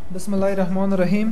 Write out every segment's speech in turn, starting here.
بسم الله الرحمن الرحیم.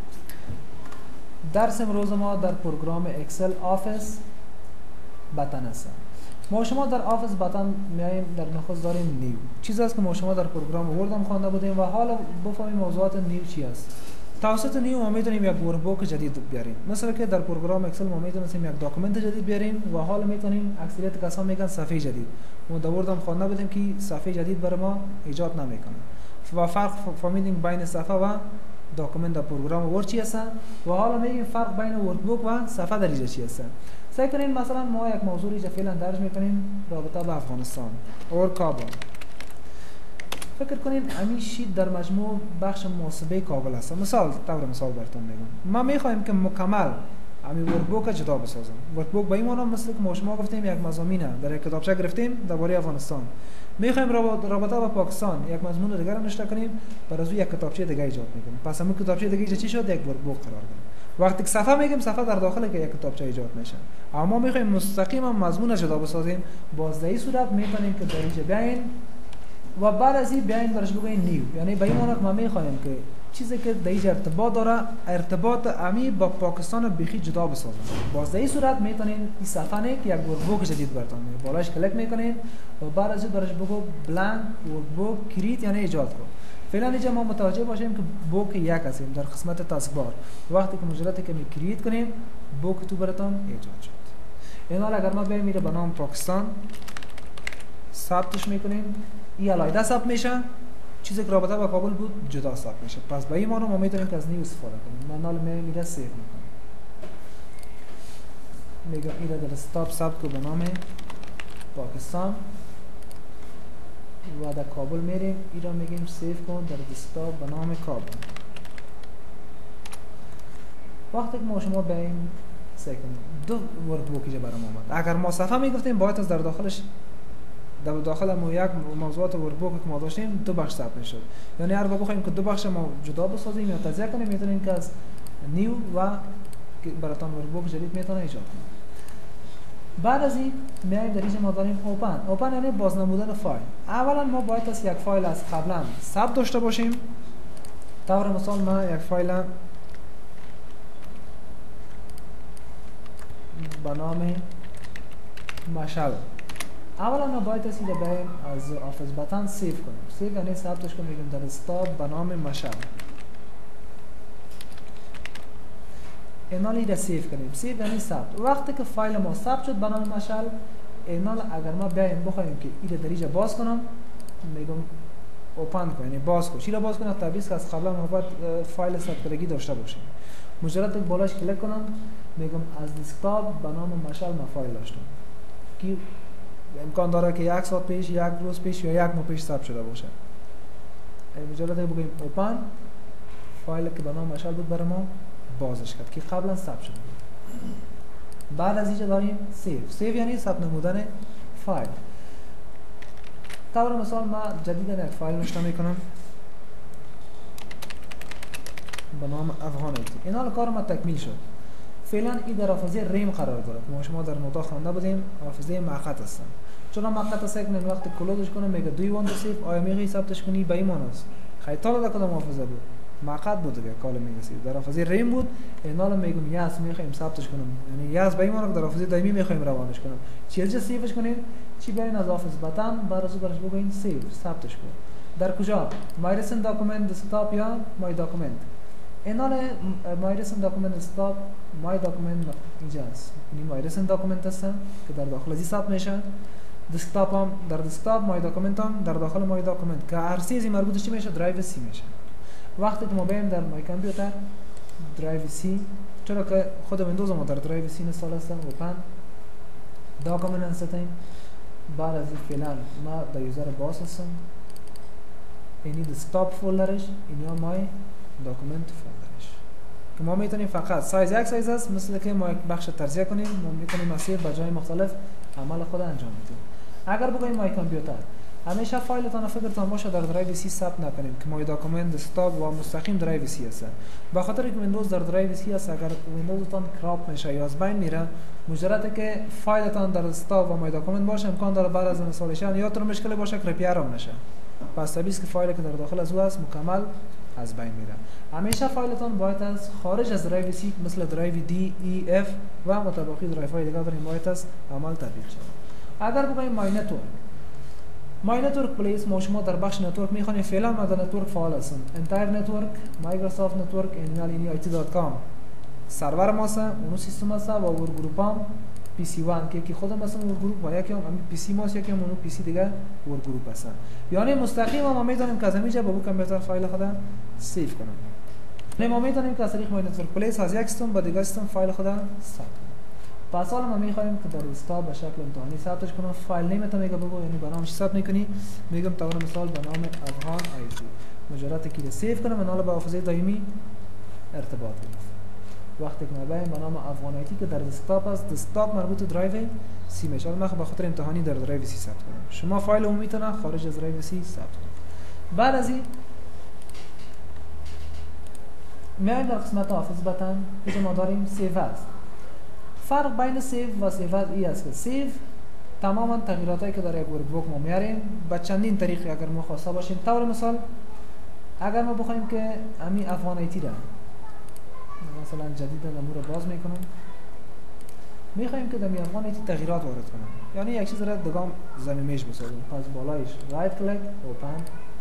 درس امروز ما در پروگرام اکسل آفیس بتن است. ما شما در آفیس بتن میایم در نخست داریم نیو. چیزی است که ما شما در پروگرام ورد هم خوانده بودیم و حالا بفهمیم موضوعات نیو چی است. توسط نیو ما میتونیم یک ورکبوک جدید بیاریم. مثلا که در پروگرام اکسل ما میتونیم یک داکومنت جدید بیاریم و حالا میتونیم اکثریت کسان میگن صفحه جدید. ما در ورد هم خوانده بودیم که صفحه جدید برای ما ایجاد نمیکنه. و فرق فهمیدیم بین صفحه و داکومنت در پروگرام ورد چی است و حالا میگیم فرق بین ورکبوک و صفحه در اینجا چی است. سعی کنین مثلا ما یک موضوع اینجا فعلا درج میکنیم رابطه با افغانستان اور کابل. فکر کنین همین شیت در مجموع بخش محاسبه کابل است. مثال براتون میگم. ما میخوایم که مکمل همین ورکبوک جدا بسازم. ورکبوک به این معنی مثل که ما شما گفتیم یک مضامین در یک کتابچه گرفتیم درباره افغانستان. میخوایم رابطه با پاکستان یک مضمون دیگر نوشته کنیم، بر از یک کتابچه دیگه ایجاد میکنیم. پس همین کتابچه دیگه چی شد؟ یک ورکبوک قرار گرفت. وقتی که صفحه میگیم صفحه در داخل یک کتابچه ایجاد میشه. اما میخوایم مستقیما مضمون جدا بسازیم، باز در این صورت میتونیم که در اینجا بیاین و بعد از این بیاین برش بگوین نیو. یعنی به این معنی ما میخوایم که چیزی که در اینجا ارتباط داره ارتباط امی با پاکستان بیخی جدا بسازن. باز در این صورت میتونین این صفحه نه که یک ورکبوک جدید براتون میگه. بالاش کلیک میکنین و بعد از این برش بگو بلانک ورکبوک کریت یعنی ایجاد کن. فعلا اینجا ما متوجه باشیم که بوک یک هستیم در قسمت تاسکبار. وقتی که مجرد که می کریت کنیم بوک تو براتون ایجاد شد. این حال اگر ما بیایم میره به نام پاکستان ثبتش میکنیم، این علایده ثبت میشه. چیزی که رابطه با کابل بود جدا ثبت میشه. پس به این معنی ما میتونیم که از نیو استفاده کنیم. من حالا میره سیو میکنم. میگم اینا در استاپ ثبت کو به نام پاکستان و در کابل میریم. اینا میگیم سیو کن در دسکتاپ به نام کابل. وقتی که ما شما بیایم دو ورکبوکی جا برام اومد. اگر ما صفحه میگفتیم باید از در داخلش در داخل ما یک موضوعات ورکبوک که ما داشتیم دو بخش ثبت میشد. یعنی هر وقت بخوایم که دو بخش ما جدا بسازیم یا تجزیه کنیم میتونیم که از نیو و براتون ورکبوک جدید میتونه ایجاد کنیم. بعد از این میایم در اینجا ما داریم اوپن یعنی بازنمودن فایل. اولا ما باید از یک فایل از قبلا ثبت داشته باشیم. طور مثال من یک فایل به نام مشعل. اولا ما باید از اینجا بریم از آفیس بتن سیو کنیم. سیو یعنی ثبتش کنیم میگیم در استاپ به نام مشعل. اینال ایده سیو کنیم. سیو یعنی ثبت. وقتی که فایل ما ثبت شد به نام مشعل، اینال اگر ما بیایم بخوایم که ایده در اینجا باز کنم میگم اوپن کن یعنی باز کن. چرا باز کنم؟ تابیس که از قبلا ما باید فایل ثبت کردگی داشته باشیم. مجرد که بالاش کلیک کنم میگم از دسکتاپ به نام مشعل ما فایل داشتم که امکان داره که یک ساعت پیش، یک روز پیش یا یک ماه پیش ثبت شده باشه. مجرد که بگیم اوپن فایل که به نام مشعل بود برای ما بازش کرد که قبلا ثبت شده بود. بعد از اینجا داریم سیو یعنی ثبت نمودن فایل. طور مثال ما جدیدا یک فایل نوشته میکنم به نام افغانیتی. این حال کار ما تکمیل شد. فعلا این در حافظه ریم قرار داره. ما شما در نوتا خوانده بودیم حافظه مؤقت هستن. چون مؤقت است که وقتی کلودش کنه میگه do you want to save آیا میخوای ثبتش کنی به این معنی است. خیلی در کدام حافظه بود؟ مؤقت بود دیگه کال میگه در حافظه ریم بود. این حالا میگم یس میخوایم ثبتش کنم. یعنی یس به این معنی در حافظه دائمی میخوایم روانش کنم. چیزی سیوش کنیم چی بیاین از آفیس بتن برای برش بگوین سیو ثبتش کن. در کجا؟ my recent document desktop یا my document. اینال my recent document desktop my document اینجا است. این my recent document است که در داخل ازی ثبت میشه. دسکتاپ هم در دسکتاپ my document هم در داخل my document که هر چیزی مربوط چی میشه درایو سی میشه. وقتی که ما بریم در my کامپیوتر درایو سی، چرا که خود ویندوز ما در درایو سی اینستال است. اوپن داکومنت انستیم. بعد از این فعلا ما در یوزر باز هستم. اینی دسکتاپ فولدرش اینیا my داکومنت فولدرش که ما میتونیم فقط سایز یک سایز است مثل که ما یک بخش تجزیه کنیم ما میتونیم مسیر به جای مختلف عمل خود انجام بدیم. اگر بگوییم مای کامپیوتر همیشه فایلتان فکرتان باشه در درایو سی ثبت نکنیم که مای داکومنت دسکتاپ و مستقیم درایو سی است. به خاطر که ویندوز در درایو سی است اگر ویندوزتان کراپ میشه یا از بین میره مجرد که فایلتان در دسکتاپ و مای داکومنت باشه امکان داره بعد از اینستالیشن یا تر مشکل باشه که ریپیر هم نشه. پس طبیعی است که فایلی که در داخل از او است مکمل از بین میره. همیشه فایلتان باید از خارج از درایو سی مثل درایو دی ای اف و متباقی درایو های دیگه داریم باید از عمل تطبیق شود. اگر بگوییم مای نتورک پلیس ما شما در بخش نتورک میخوانیم. فعلا ما در نتورک فعال هستم. انتایر نتورک، مایکروسافت نتورک، NLINEIT.com سرور ماست، اونو سیستم است و اون گروپ هم پی سی 1 که خودم هستم اون گروپ و یکی هم پی سی ماست یکی هم اونو پی سی دیگه اون گروپ هستن. یعنی مستقیما ما میتونیم که از همینجا با کامپیوتر فایل خود سیو کنیم. ما میتونیم که از طریق مای نتورک پلیس از یک سیستم به دیگه سیستم فایل خود ثبت کنیم. پس حالا ما میخوایم که در استاب به شکل امتحانی ثبتش کنم. فایل نیم تو میگه بگو یعنی برنامه چی ثبت میکنی؟ میگم تا مثال به نام افغان آی تی. مجرد که سیو کنم و حالا با حافظه دائمی ارتباط گرفت. وقتی که ما به نام افغان آی تی که در دسکتاپ است، دسکتاپ مربوط به درایو سی میشه. من به خاطر امتحانی در درایو سی ثبت کنم. شما فایل عمومی تون خارج از درایو سی ثبت کنید. بعد از این میایم در قسمت حافظ بتن که ما داریم سیو است. فرق بین سیو و سیو ای است که سیو تماما تغییراتی که در یک ورک بوک ما میاریم با چندین طریق اگر ما خواسته باشیم. طور مثال اگر ما بخوایم که امی افغان آی تی را مثلا جدیدا امور رو باز میکنم، میخوایم که در افغان آی تی تغییرات وارد کنم، یعنی یک چیز را دگام زمینیش بسازیم. پس بالایش رایت کلیک اوپن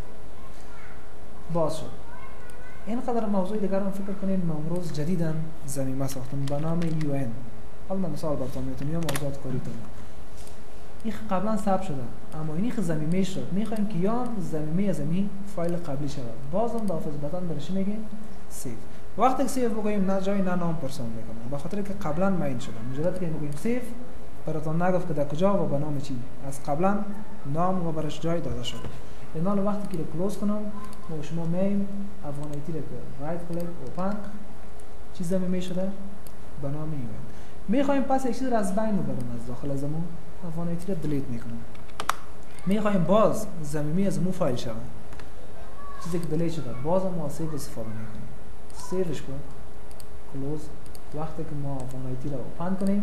باز شد. اینقدر موضوع دیگر رو فکر کنین. ما امروز جدیدا زمینه ساختم به نام UN. حالا من مثال براتون میتونم یا موضوعات کاری کنم. این قبلا ثبت شده اما اینی که زمینه شد. میخوایم که یا زمینه از این فایل قبلی شود. بازم با حافظ بتن برش میگه سیو. وقتی که سیو بگوییم نه جای نه نام پرسون میکنم به خاطر که قبلا ماین شده. مجرد که میگوییم سیو براتون نگفت که در کجا و به نام چی. از قبلا نام و برش جای داده شده. اینا وقتی که کلوز کنم ما شما میم افغان آی تی را که رایت کلیک اوپن چیز زمینه شده به نام UN. میخوایم پس یک چیز را از بین ببریم از داخل از مو افغان آی تی را دلیت میکنم. میخوایم باز زمینه از مو فایل شود. چیزی که دلیت شده باز ما سیو استفاده میکنیم. سیوش کن کلوز. وقتی که ما افغان آی تی را اوپن کنیم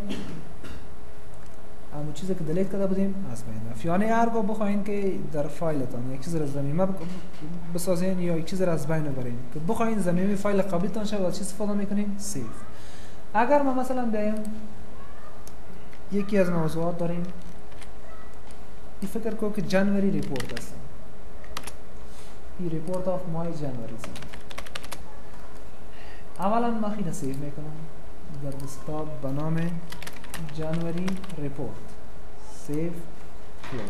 اما چیزی که دلیت کرده بودیم از بین رفت. یعنی هرگاه بخواین که در فایلتان یک چیز را زمینه بسازین یا یک چیز را از بین ببرین که بخواین زمینه فایل قبلیتان شود از چی استفاده میکنین؟ سیو. اگر ما مثلا بیایم یکی از موضوعات داریم این فکر کو که جنوری ریپورت است. این ریپورت آف مای جنوری است. اولا ما خیلی سیو میکنم در دسکتاپ به نام جنوری ریپورت. سیو کلوز.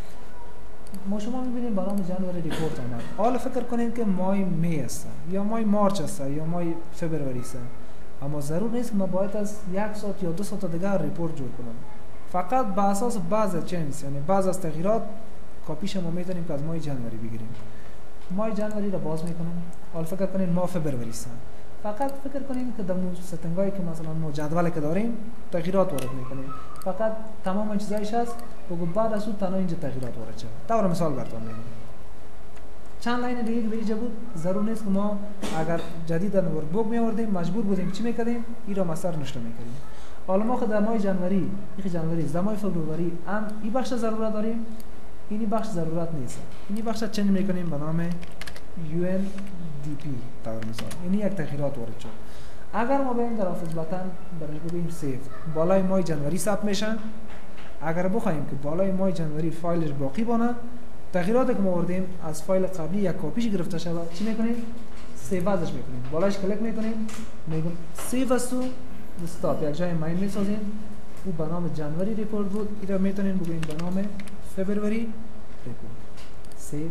ما شما میبینیم به نام جنوری ریپورت آمد. حالا فکر کنید که مای می است یا مای مارچ است یا مای فبروری است. اما ضرور نیست که ما باید از یک ساعت یا 2 ساعت دیگر ریپورت جور کنم. فقط به اساس بعض از چینز یعنی بعض از تغییرات کاپیش ما میتونیم که از مای جنوری بگیریم. مای جنوری را باز میکنم. حالا فکر کنید ما فبروری است. فقط فکر کنیم که در ستنگایی که مثلا ما جدولی که داریم تغییرات وارد میکنیم. فقط تمام چیزایش هست بگو بعد از اون تنها اینجا تغییرات وارد شد. طور مثال براتون میگم. چند لاین دیگه که اینجا بود ضرور نیست که ما اگر جدیدا ورک بوک می آوردیم مجبور بودیم چی میکردیم این را مستر نشته میکردیم. حالا ما خود در ماه جنوری در ماه فبروری هم این بخش ضرورت داریم. اینی بخش ضرورت نیست. اینی بخش چنج میکنیم به نام UNDP طور مثال. اینی یک تغییرات وارد شد. اگر ما بریم در حافظ بتن برای بگیم سیو بالای ماه جنوری ثبت میشن. اگر بخوایم که بالای ماه جنوری فایلش باقی بمونه تغییراتی که ما آوردیم از فایل قبلی یک کپیش گرفته شود چی میکنیم؟ سیو ازش میکنیم. بالاش کلیک میکنیم میگم سیو از تو دسکتاپ یک جای ماین میسازیم. او به نام جنوری ریپورت بود. این را میتونیم بگوییم به نام فبروری ریپورت. سیو.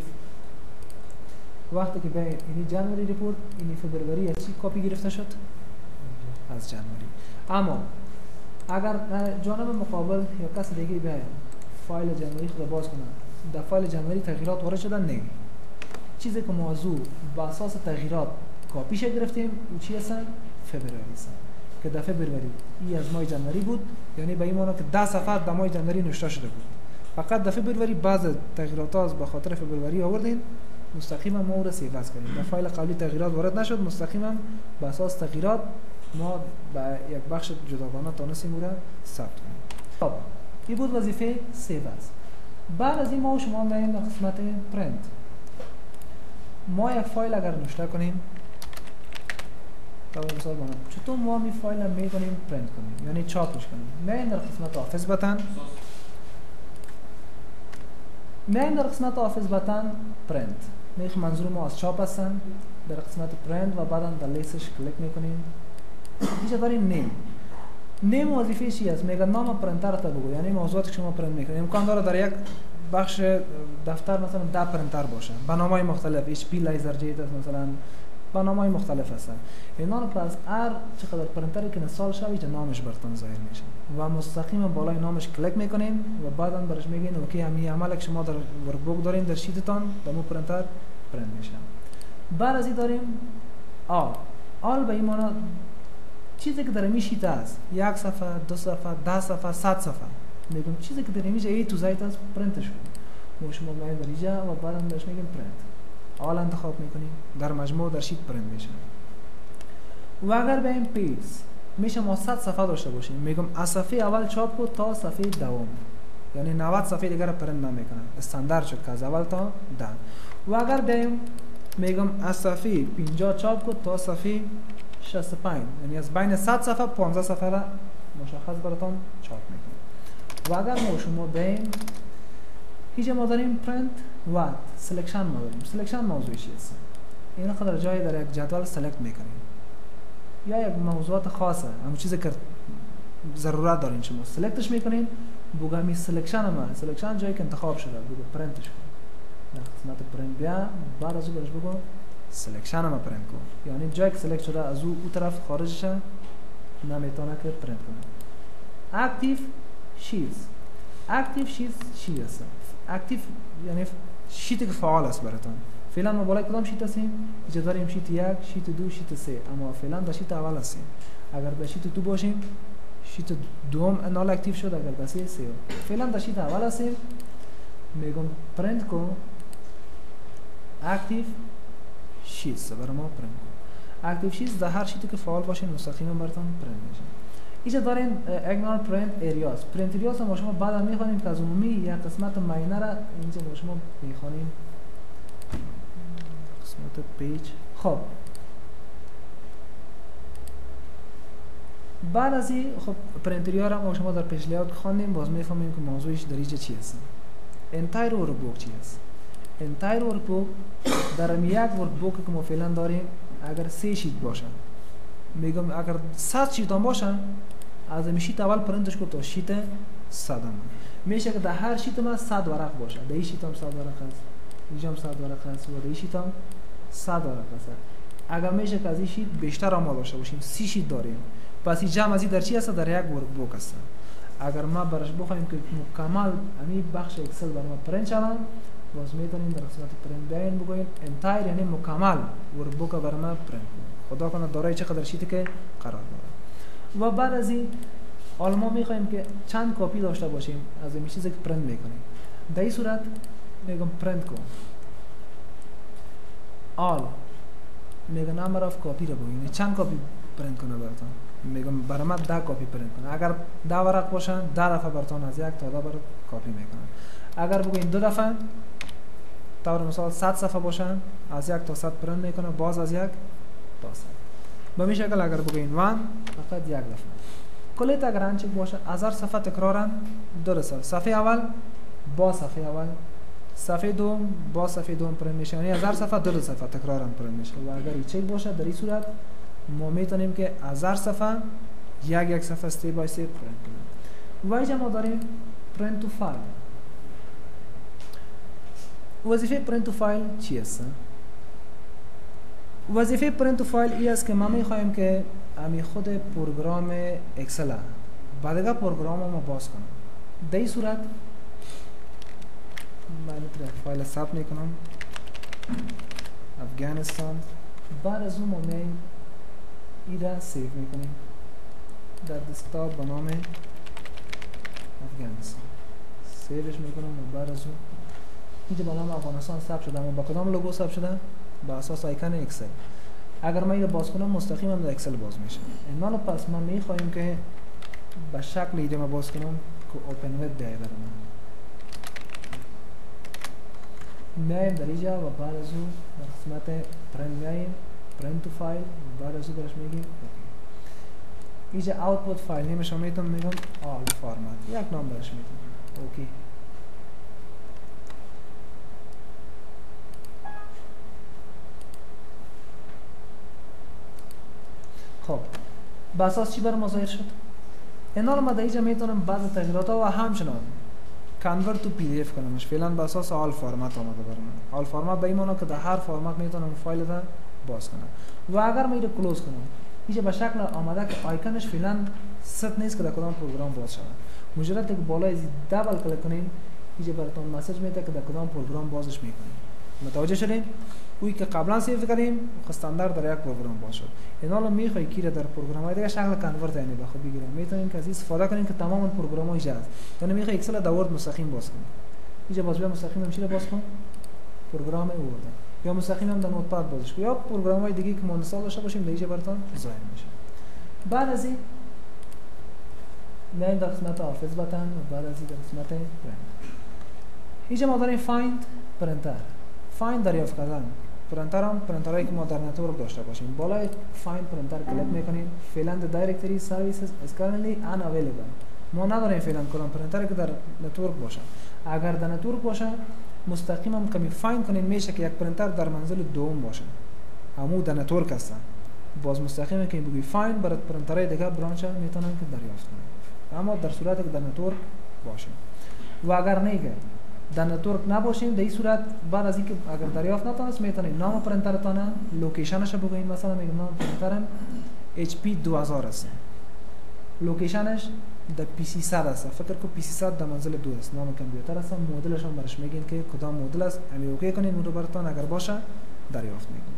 وقتی که به اینی جنوری ریپورت اینی فبروری از چی کپی گرفته شد؟ از جنوری. اما اگر جانب مقابل یا کس دیگه به فایل جنوری خود باز کنه در فایل جنوری تغییرات وارد شدن نه. چیزی که موضوع با اساس تغییرات کاپیش گرفتیم او چی هستن؟ فبروری هستن که در فبروری این از ماه جنوری بود. یعنی به این معنی که 10 صفحه در ماه جنوری نوشته شده بود. فقط در فبروری بعض تغییرات از به خاطر فبروری آوردین مستقیما ما رو سیو کردیم. در فایل قبلی تغییرات وارد نشد. مستقیما به اساس تغییرات ما به یک بخش جداگانه تونستیم او را ثبت کنیم. خب این بود وظیفه سیو است. بعد از این ما شما میایم در قسمت پرینت. ما یک فایل اگر نوشته کنیم، برای مثال بانم چطور ما می فایل هم می کنیم پرینت کنیم، یعنی چاپش کنیم. میایم در قسمت آفیس بتن، میایم در قسمت آفیس بتن پرینت، میخ منظور ما از چاپ هستن، در قسمت پرینت و بعدا در لیستش کلیک میکنیم. اینجا داریم نیم وظیفه چی است؟ میگه نام پرینتر تا بگو، یعنی موضوعاتی که شما پرینت میکنید. امکان داره در یک بخش دفتر مثلا 10 پرینتر باشه با نام‌های مختلف، HP لیزرجیت مثلا با نام‌های مختلف هستن. اینا رو پس هر چقدر پرینتری که انستال شوه اینجا نامش براتون ظاهر میشه و مستقیما بالای نامش کلیک میکنین و بعدا برش میگین اوکی همین عمل که شما در ورک بوک دارین در شیتتون با مو پرینتر پرینت میشه. بعد از این داریم آل به این معنی چیزی که در این شیت است، یک صفحه، 2 صفحه، 10 صفحه، 100 صفحه، میگم چیزی که در اینجا ای تو زایت است پرینتش کنیم. شما میایم در اینجا و بعدا بهش میگیم پرینت. آل انتخاب میکنیم، در مجموع در شیت پرینت میشه. و اگر به این پیج میشه ما 100 صفحه داشته باشیم، میگم از صفحه اول چاپ کو تا صفحه دوم، یعنی 90 صفحه دیگر پرینت نمیکنه، استاندارد شد که از اول تا 10. و اگر بیم میگم از صفحه 50 چاپ کو تا صفحه 65، یعنی از بین 100 صفحه 15 صفحه را مشخص براتون چاپ میکنیم. و اگر ما شما بیم اینجا ما داریم پرینت و سلکشن ما داریم. سلکشن موضوعی چیست؟ این قدر جای در یک جدول سلکت میکنیم یا یک موضوعات خاصه، همون چیزی که ضرورت دارین شما سلکتش میکنین. بگو همین سلکشن ما، سلکشن جایی که انتخاب شده بگو پرینتش کن. در قسمت پرینت بیا، بعد از اون برش بگو سلکشن ما پرینت کن، یعنی جایی که سلکت شده از اون طرف خارج شه نمیتونه که پرینت کنه. اکتیو شیتس. اکتیو شیتس چی هست؟ اکتیو یعنی شیتی که فعال است براتون. فعلا ما بالای کدام شیت هستیم؟ اینجا داریم شیت 1، شیت 2، شیت 3، اما فعلا در شیت اول هستیم. اگر در شیت 2 باشیم شیت دوم نال اکتیو شد، اگر در 3 فعلا در شیت اول هستیم. میگم پرینت کو اکتیو شیتس، برای ما پرینت کو اکتیو شیتس. در هر شیتی که فعال باشه مستقیما براتون پرینت میشه. اینجا دارین اگنور پرینت اریاز. پرینت اریاز ما شما بعدا میخوانیم که از عمومی یک قسمت ماینر را اینجا ما شما میخوانیم قسمت پیج. خب بعد از این خب پرینت اریاز را ما شما در پیج لیاوت خواندیم، باز میفهمیم که موضوعش در اینجا چی هست. انتایر ورک بوک چی هست؟ انتایر ورک بوک در یک ورک بوک که ما فعلا داریم اگر 3 شیت باشه، میگم اگر 100 شیت هم باشه از این شیت اول پرینتش کو تا شیت 100 میشه که در هر شیت ما 100 ورق باشه. در این شیت هم 100 ورق هست، اینجا هم 100 ورق هست و در این شیت هم 100 ورق هست. اگر میشه که از این شیت بیشتر هم داشته باشیم، 30 شیت داریم، پس این جمع از این در چی هست؟ در یک ورک بوک هست. اگر ما برش بخوایم که مکمل همین بخش اکسل برای ما پرینت شود، باز میتونیم در قسمت پرینت بیان بگوییم انتایر یعنی مکمل ورک بوک برای ما پرینت. خدا کنه دارای چقدر شیتی که قرار داره. و بعد از این ما میخوایم که چند کپی داشته باشیم از این چیزی که پرینت میکنیم. در این صورت میگم پرینت کن آل، میگم نمبر اف کپی رو بگیم چند کپی پرینت کنه براتون. میگم برای من 10 کپی پرینت کنه. اگر 10 ورق باشن 10 دفعه براتون از یک تا 10 ورق کپی میکنن. اگر بگیم 2 دفعه طور مثال 100 صفحه باشن از 1 تا 100 پرینت میکنه، باز از 1 تا 100. به این شکل اگر بگیم 1 فقط 1 دفعه. کلیت اگر انچه باشه از هر صفحه تکرارن 2 سال. صفحه اول با صفحه اول، صفحه دوم با صفحه دوم پرینت میشه، یعنی از هر صفحه 2 صفحه تکرارن پرینت میشه. و اگر این چک باشه در این صورت ما میتونیم که از هر صفحه یک صفحه استیپ بای استیپ پرینت کنیم. و اینجا ما داریم پرینت تو فایل. وظیفه پرینت تو فایل چی است؟ وظیفه پرینت تو فایل ای است که ما میخوایم که امی خود پروگرام اکسل بعد از پروگرام ما باز کنم. در این صورت من فایل ثبت میکنم افغانستان. بعد از اون ما میایم ایده سیو میکنیم در دسکتاپ به نام افغانستان، سیوش میکنم و بعد از اون اینجا به نام افغانستان ثبت شده. اما با کدام لوگو ثبت شده؟ با اساس آیکن اکسل. اگر من اینو باز کنم مستقیما در اکسل باز میشه. اینا پس ما میخوایم که به شکل ایده ما باز کنم که اوپن وب بیاید برام. میایم در اینجا و بعد از اون در قسمت پرنت میایم پرنت تو فایل و بعد از اون برش میگیم اینجا اوتپوت فایل نیمش رو میتونم میگم آل فارمت یک نام برش میتونم اوکی. خب بساس چی برام ظاهر شد؟ اینا رو ما در اینجا میتونم بعض تغییرات ها و همچنان کنورت تو پی دی اف کنمش. فعلا به اساس آل فرمت آمده برام. آل فرمت به این معنی که در هر فرمت میتونم فایل رو باز کنم و اگر من اینو کلوز کنم اینجا به شکل آمده که آیکونش فعلا ست نیست که در کدام پروگرام باز شود. مجرد که بالای از دبل کلیک کنین اینجا براتون مسیج میده که در کدام پروگرام بازش میکنین. متوجه شدین؟ اویی که قبلا سیو کردیم استاندارد در یک پروگرام باز شد. اینا رو میخوای کی در پروگرام‌های دیگه شکل کنورت یعنی بخواد بگیریم. میتونین که از استفاده کنین که تمام پروگرام‌ها اینجا هست. یعنی میخوای اکسل در ورد مستقیم باز کنین. اینجا باز بیا مستقیم میشه باز کن. پروگرام ورد. یا مستقیم هم در نوتپد بازش کن. یا پروگرام‌های دیگه که ما مثال داشته باشیم اینجا براتون ظاهر میشه. بعد از این میایم در قسمت آفیس بتن و بعد از این در قسمت پرنت. اینجا ما داریم فایند پرنتر. فایند دریافت کردن. پرنترهایی که ما در نتورک داشته باشیم. بالای فایند پرنتر کلیک میکنیم. فعلا the directory services is currently unavailable. ما نداریم فعلا کدام پرنتری که در نتورک باشه. اگر در نتورک باشه مستقیما هم کمی فایند کنین میشه که یک پرنتر در منزل دوم باشه. همون در نتورک هستن. باز مستقیما که بگی فایند برای پرنترهای دیگه برانچ میتونن که دریافت کنن. اما در صورتی که در نتورک باشه. و اگر نه در نتورک نباشیم در این صورت بعد از اینکه اگر دریافت نتونست میتونید نام پرنترتان لوکیشنش رو بگوین. مثلا میگم نام پرنترم HP 2000 است. لوکیشنش در PC100 است. فکر کو PC100 در منزل 2 است. نام کامپیوتر است. مدلش هم برش میگین که کدام مدل است. امی اوکی کنین اون رو براتون اگر باشه دریافت میکنید.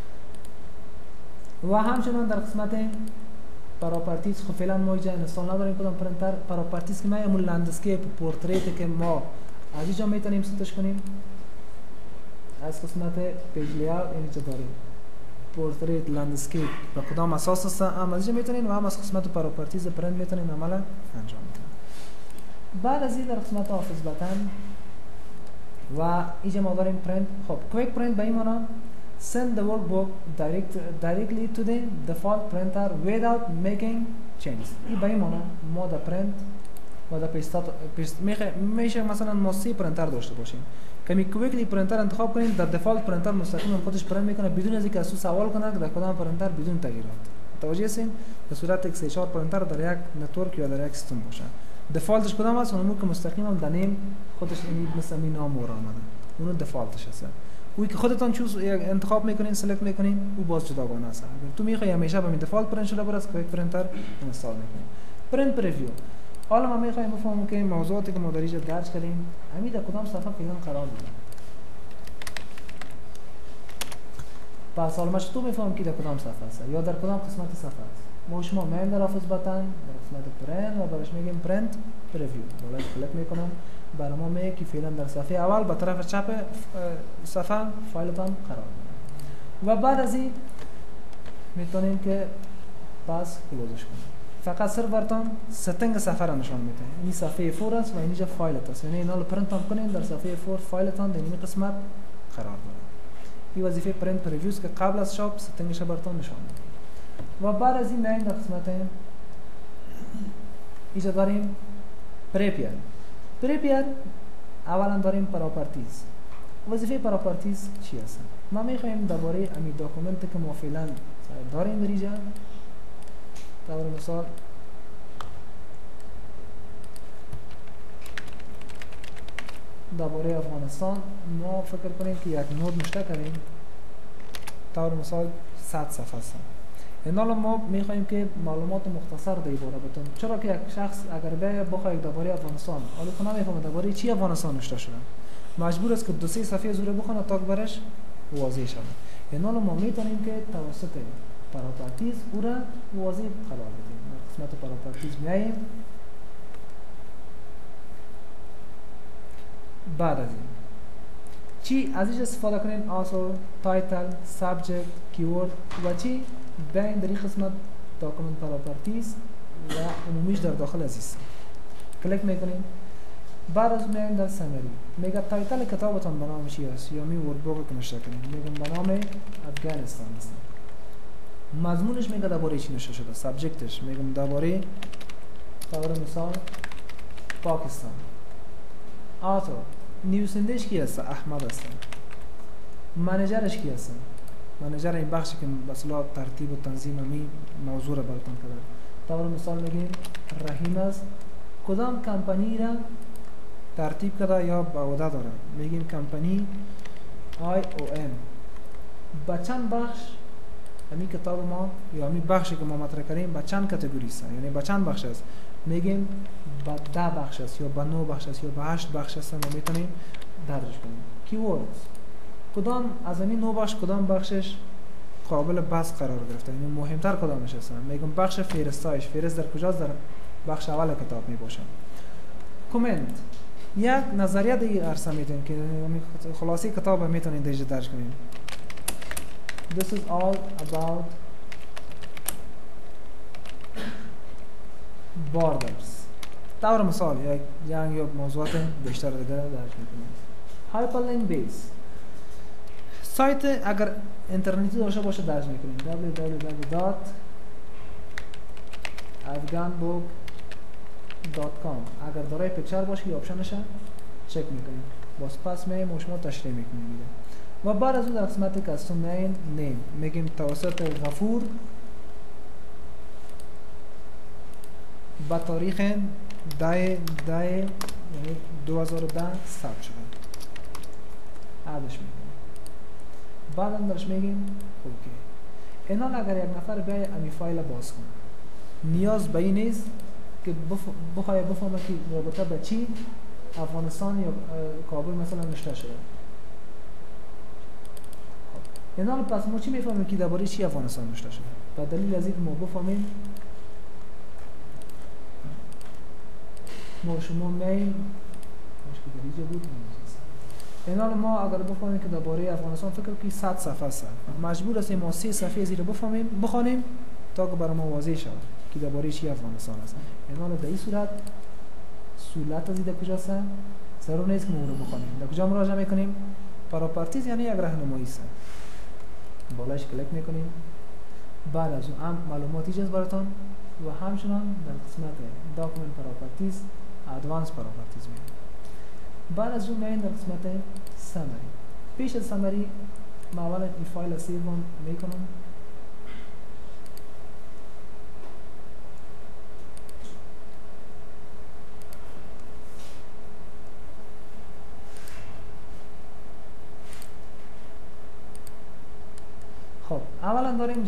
و همچنان در قسمت پراپرتیز خب فعلا ما اینجا انستال نداریم کدام پرنتر. پراپرتیز که ما همون لندسکیپ پورتریت که ما از اینجا میتونیم ستش کنیم از قسمت پیج لیاوت اینجا داریم پورتریت لندسکیپ به کدام اساس است هم از اینجا میتونین و هم از قسمت پراپرتیز پرنت میتونین عملا انجام بدین. بعد از این در قسمت آفیس بتن و اینجا ما داریم پرنت. خب کویک پرنت به این معنی send the workbook directly to the default printer without making changes. این به این معنی ما در پرنت و در میشه مثلا ما 3 پرنتر داشته باشیم. کمی کویکلی پرنتر انتخاب کنین در دفالت پرنتر مستقیما خودش پرنت میکنه بدون از اینکه از سوال کنه در کدام پرنتر بدون تغییرات. متوجه هستین؟ به صورت x4 پرنتر در یک نتورک یا در یک سیستم باشه. دفالتش کدام است؟ اونمو که مستقیما در نیم خودش این مثلا می نام آمده. اون دفالتش هست. اوی که خودتون چوز انتخاب میکنین سلکت میکنین او باز جداگانه است. اگر تو میخوای همیشه به این دفالت پرنت شده باشه کویک پرنتر اینستال میکنین. پرنت پریویو حالا ما میخوایم بفهمیم که موضوعاتی که ما در اینجا درج کردیم همین در کدام صفحه فعلا قرار میگیره. پس حالا ما چطور میفهمیم که در کدام صفحه است یا در کدام قسمت صفحه است؟ ما شما میایم در آفیس بتن در قسمت پرنت و برش میگیم پرنت پریویو. بالا کلیک میکنم برای ما میگه که فعلا در صفحه اول به طرف چپ صفحه فایلتان قرار میگیره. و بعد از این میتونیم که پس کلوزش کنیم. فقط صرف براتون ستنگ صفحه را نشان میده. این صفحه 4 است و اینجا فایلت است. یعنی اینا رو پرنت هم کنین در صفحه 4 فایلتان در این قسمت قرار داره. این وظیفه پرنت پریویوز که قبل از شاپ ستنگش براتون نشان میده. و بعد از این میایم در قسمت اینجا داریم پریپیر اولا داریم پراپرتیز. وظیفه پراپرتیز چی است؟ ما میخوایم درباره امی داکومنتی که ما فعلا داریم در اینجا طور مثال درباره افغانستان ما فکر کنیم که یک نود نوشته کردیم طور مثال 100 صفحه است. اینا ما میخوایم که معلومات مختصر در این باره بتون. چرا که یک شخص اگر بیا بخواد درباره افغانستان حالا که نمیفهمه درباره چی افغانستان نوشته شده مجبور است که 2-3 صفحه زوره بخونه تا برش واضح شود. اینا ما میتونیم که توسط پراپرتیز او را واضح قرار بدیم. در قسمت پراپرتیز میاییم. بعد از این چی از اینجا استفاده کنین؟ آثر، تایتل، سابجکت، کیورد و چی بیاین در این قسمت داکومنت پراپرتیز و عمومیش در داخل از این کلیک میکنین. بعد از میایم در سمری. میگه تایتل کتابتان به نام چی است؟ یا می ورد که نشته کنیم. میگم به نام افغانستان است. مضمونش میگه درباره چی نوشته شده. سابجکتش میگم درباره طور مثال پاکستان. آثر نویسنده‌اش کی است؟ احمد است. منیجرش کی است؟ منیجر این بخشی که مثلا ترتیب و تنظیم می موضوع را براتون کرده. طور مثال میگیم رحیم است. کدام کمپانی را ترتیب کرده یا به عهده داره؟ میگیم کمپانی IOM. با چند بخش همین کتاب ما یا همین بخشی که ما مطرح کردیم با چند کاتگوری است؟ یعنی با چند بخش است؟ میگیم با 10 بخش است یا با 9 بخش است یا با 8 بخش است. ما میتونیم درج کنیم. کیوردز کدام از همین 9 بخش کدام بخشش قابل بحث قرار گرفته؟ یعنی مهمتر کدامش است؟ میگم بخش فهرستایش. فهرست در کجاست؟ در بخش اول کتاب می باشه. کامنت یک نظریه دیگه ارسم میتونیم که خلاصی کتاب میتونید دیگه درج کنیم. This is all about borders. طور مثال یک جنگ یا موضوعات بیشتر دیگر درج میکنیم. Hyperlink base سایت اگر اینترنتی داشته باشه درج میکنیم. www.afghanbook.com اگر دارای پیکچر باشه یا آپشنش چک میکنیم. باز پس میایم و شما تشریح میکنیم. و بعد از اون در قسمت کاستوم نیم میگیم توسط غفور با تاریخ 10 یعنی 2010 ثبت شده. عادش میگیم. بعد اندرش میگیم اوکی. اینا اگر یک نفر بیای امی فایل باز کنه نیاز به این نیست که بخوای بفهمه که رابطه با چین، افغانستان یا کابل مثلا نشته شده. اینا پس ما چی میفهمیم که درباره چی افغانستان نوشته شده؟ به دلیل از اینکه ما بفهمیم ما شما میل مشکل دیگه بود. اینا ما اگر بفهمیم که درباره افغانستان فکر کنیم 100 صفحه است، مجبور هستیم ما 3 صفحه زیر بفهمیم بخونیم تا که برای ما واضح شود که درباره چی افغانستان است. اینا در این صورت سهولت از این کجاست؟ ضرور نیست که ما رو بخونیم. در کجا مراجعه میکنیم؟ پراپرتیز یعنی یک راهنمایی است. بالاش کلیک میکنیم. بعد از اون معلومات ایجاز براتون و همچنان در قسمت داکومنت پراپرتیز ادوانس پراپرتیز میگیم. بعد از اون میایم در قسمت سمری. پیش از سمری ما اولا این فایل سیو میکنم. خب اولا داریم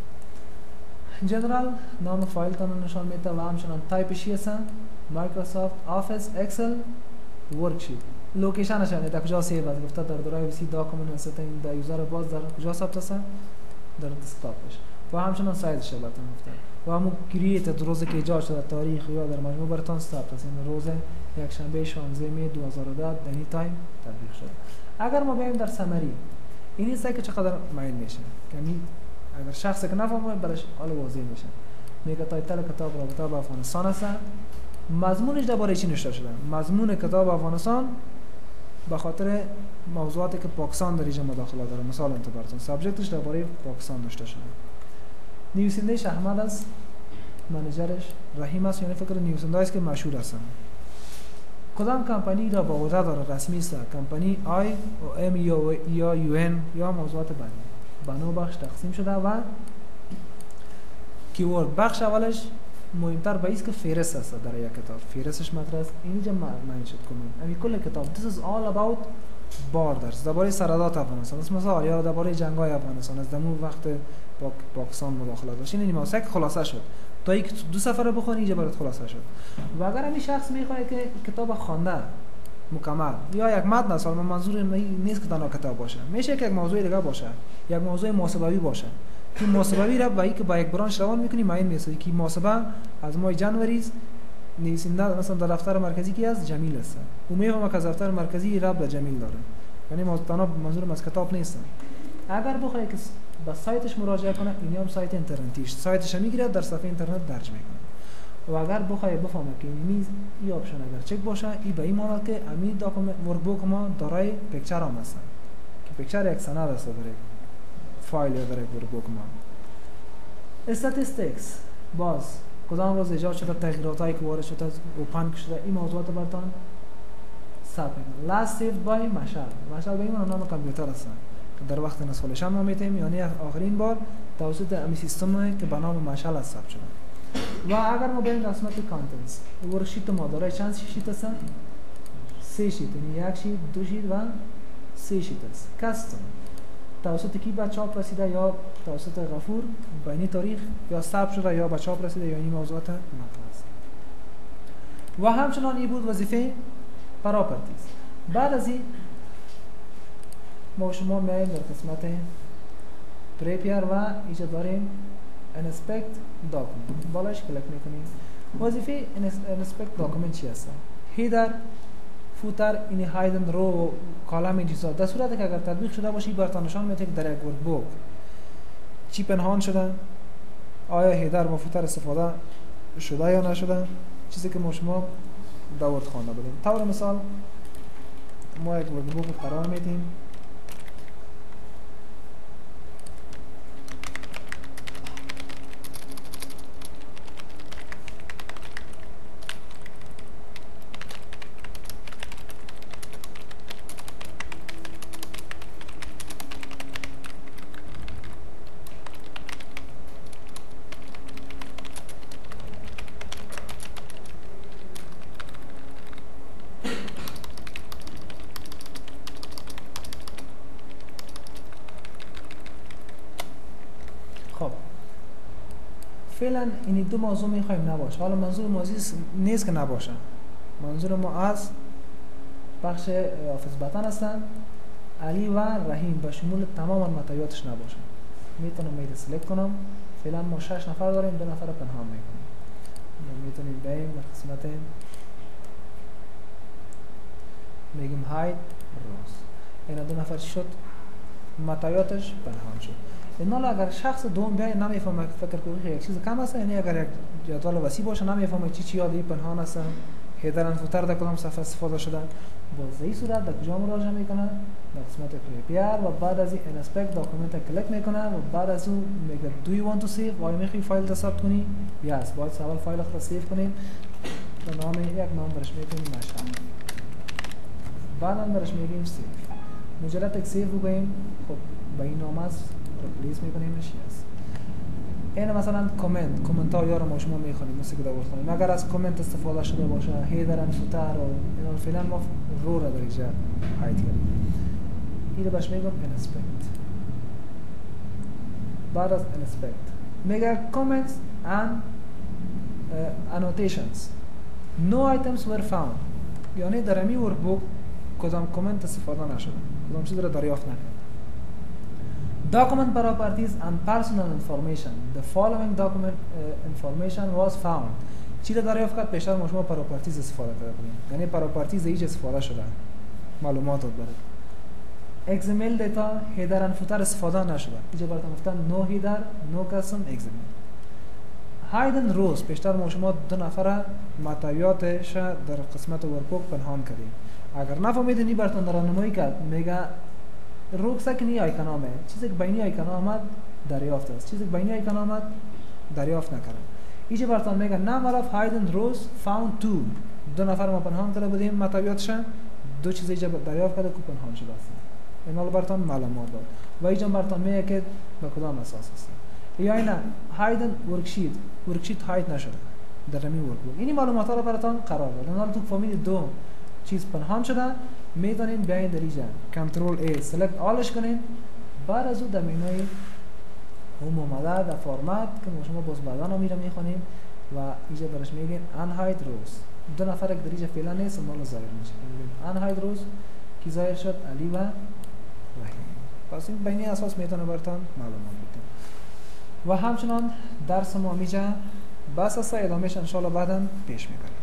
جنرال نام فایل تان نشان میده و همچنان تایپش هست مایکروسافت آفیس اکسل ورکشیت. لوکیشنش یعنی در کجا سیو است؟ گفته در درایو سی داکومنت استینگ در یوزر باز در کجا ثبت است؟ در دسکتاپش. و همچنان سایزش براتون گفته و همون کرییت روزی که ایجاد شده تاریخ یا در مجموع براتون ثبت است. این روز یک شنبه 16 می 2010 دنی تایم تطبیق شده. اگر ما بریم در سمری این است که چقدر معین میشه. یعنی اگر شخصی که نفهمه برش حال واضح میشه. میگه تایتل کتاب رابطه با افغانستان است. مضمونش درباره چی نوشته شده؟ مضمون کتاب افغانستان به خاطر موضوعاتی که پاکستان در اینجا مداخله داره. مثلا براتون سابجکتش درباره پاکستان نوشته شده. نویسنده‌اش احمد است. منیجرش رحیم است. یعنی فکر نویسنده است که مشهور هستن. کدام کمپانی را با عهده داره رسمی است؟ کمپانی آی او ام یا یو ان یا موضوعات بعدی. به 9 بخش تقسیم شده و کیورد بخش اولش مهمتر به است که فهرست است در یک کتاب. فهرستش مطرح است. اینجا معنی شد کنم. همین کل کتاب This is all about borders. درباره سرحدات افغانستان است. مثلا یا درباره جنگ‌های افغانستان است. دمو وقت پاکستان مداخله داشت. این موضوع خلاصه شد. تا یک 2 صفحه رو بخونی اینجا برات خلاصه شد. و اگر همین شخص میخواد که کتاب خوانده مکمل یا یک متن اصلا منظور نیست که تنها کتاب باشه. میشه که یک موضوع دیگه باشه. یک موضوع محاسباتی باشه. که محاسباتی را با یک برانش روان میکنی معین میشه که محاسبه از ماه جنوری نویسنده مثلا در دفتر مرکزی کی است جمیل است. و میفهمه که از دفتر مرکزی رب به جمیل داره. یعنی تنها منظور از کتاب نیست. اگر بخوای که با سایتش مراجعه کنه این هم سایت اینترنتیش. سایتش میگیره در صفحه اینترنت درج میکنه. و اگر بخوای بفهمه که این ای آپشن اگر چک باشه ای به این معنی که امی داکومنت ورک بوک ما دارای پیکچر هم هستن که پیکچر یک سند است داره فایل یا داره ورک بوک ما. استاتستیکس باز کدام روز ایجاد شده، تغییراتایی که وارد شده اوپن شده، این موضوعات براتون ثبت میکنه. last saved by مشعل به این نام کامپیوتر هستن که در وقت انستالیشن ما میتیم، یعنی آخرین بار توسط امی سیستم که به نام مشعل ثبت شده. و اگر ما بریم قسمت کانتنتس، ورکشیت ما داره چند شیت هستن؟ 3 شیت، یعنی 1 شیت، 2 شیت و 3 شیت است. کاستم توسط کی به چاپ رسیده، یا توسط غفور به این تاریخ یا ثبت شده یا به چاپ رسیده، یا این موضوعات مطرح است. و همچنان این بود وظیفه پراپرتیز. بعد از این ما شما میاییم در قسمت پریپیر و اینجا داریم انسپکت داکومنت، بالاش کلیک میکنیم. وظیفه انسپکت داکومنت چی هست؟ هیدر، فوتر، این هایدن رو کالم این چیزا در صورتی که اگر تطبیق شده باشه براتون نشان میده که در یک ورک بوک چی پنهان شده، آیا هیدر و فوتر استفاده شده یا نشده، چیزی که ما شما داورد خوانده بدیم. طور مثال ما یک ورک بوک قرار میدیم فعلا این دو موضوع میخوایم نباشه. حالا منظور موضوع نیست که نباشه، منظور ما از بخش آفیس بطن هستن علی و رحیم به شمول تمام مطالباتش نباشه. میتونم میده سلکت کنم. فعلا ما 6 نفر داریم، 2 نفر پنهان میکنیم. میتونیم بریم به قسمت میگیم هاید روز. اینا 2 نفر شد، مطالباتش پنهان شد. اینال اگر شخص دوم بیاید نمیفهمه، فکر کنه یک چیز کم است، یعنی اگر یک جدول وسیع باشه نمیفهمه چی یادی پنهان است، هیدر فوتر در کدام صفحه استفاده شده، باز این صورت در کجا مراجعه میکنه؟ در قسمت پریپیر و بعد از این انسپکت داکومنت کلیک میکنه و بعد از اون میگه do you want to save، آیا میخوای فایل را ثبت کنی؟ یس، باید اول فایل خود را سیو کنیم. به نام یک نام برش میگیم مشعل، بعد برش میگیم سیو. مجرد یک سیو بگیم، خب با این نام است ریپلیس میکنیم نشی است. این مثلا کامنت ها یارو ما شما میخونیم مثل که داور خونیم، اگر از کامنت استفاده شده باشه هیدر فوتر و اینا فعلا ما رو را در اینجا هاید کردیم. اینو بهش میگم انسپکت. بعد از انسپکت میگه comments and annotations no items were found، یعنی در امی ورک بوک کدام کامنت استفاده نشده، کدام چیز را دریافت نکرد. Document properties and personal information. The following document information was found. چی را دریافت کرد؟ پیشتر ما شما پراپرتیز استفاده کردیم، یعنی پراپرتیز ایج استفاده شده، معلومات برای XML دیتا هیدر اند فوتر استفاده نشده. اینجا براتون گفتن نو هیدر نو کاستم XML. هایدن روز پیشتر ما شما 2 نفر محتویاتش در قسمت ورک بوک پنهان کردیم. اگر نفهمیدین این براتون راهنمایی کرد، میگه روکسک نی آیکون آمد، چیزی که بینی آیکون آمد دریافت است، چیزی که بینی آیکون آمد دریافت نکرد. اینجا براتون میگه number of hidden rows found 2 نفر ما پنهان کرده بودیم مطالباتش، 2 چیز اینجا دریافت کرده که پنهان شده است. اینا رو براتون معلومات داد و اینجا براتون میگه که به کدام اساس است. یا اینا hidden ورکشیت هاید نشده در همین ورک بوک. این معلومات رو براتون قرار داد. اینا رو تو فهمید 2 چیز پنهان شده، میتونین بیاین در اینجا کنترل A سلکت آلش کنین، بعد از اون در مینوی هوم اومده در فرمت که ما شما باز بعدا میره میخونیم و اینجا برش میگین unhide rows. 2 نفر که در اینجا فعلا نیست اونها ظاهر میشه. unhide rows کی ظاهر شد؟ علی و رحیم. پس این بینی اساس میتونه براتون معلومات بده. و همچنان درس ما میجا بس است، ادامهش ان شاء الله بعدا پیش میبریم.